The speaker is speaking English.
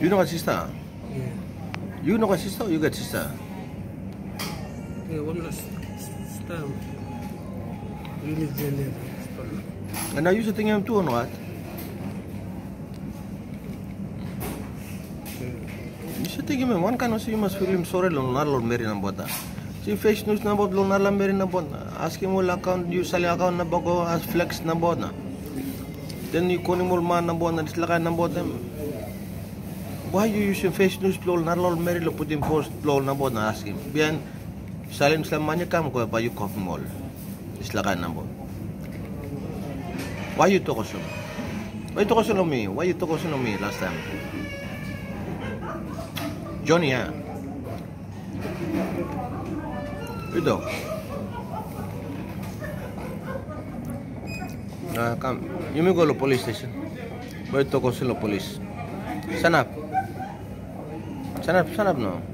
You know a sister? Yeah. You know a sister or you got sister? Yeah, one last time. Religion. And I used to think him too or what? You should think him one kind of you must feel him sorry long not long marry nambota. Si face news na bot long na lang marry nambota. Ask him all account you sali account na bago as flex nambota. Then you call him all man nambota is like nambota. Why you use face news long not long marry lo put him post long nambota ask him. Bian salin selamanya kamu ko pa you coffee mall. Is like nambota. Why you talk so? Why you talk so on me? Why you talk so on me last time? Johnny, yeah. You do. Come. You may go to police station. Why you talk so on police? Stand up. Stand up, no.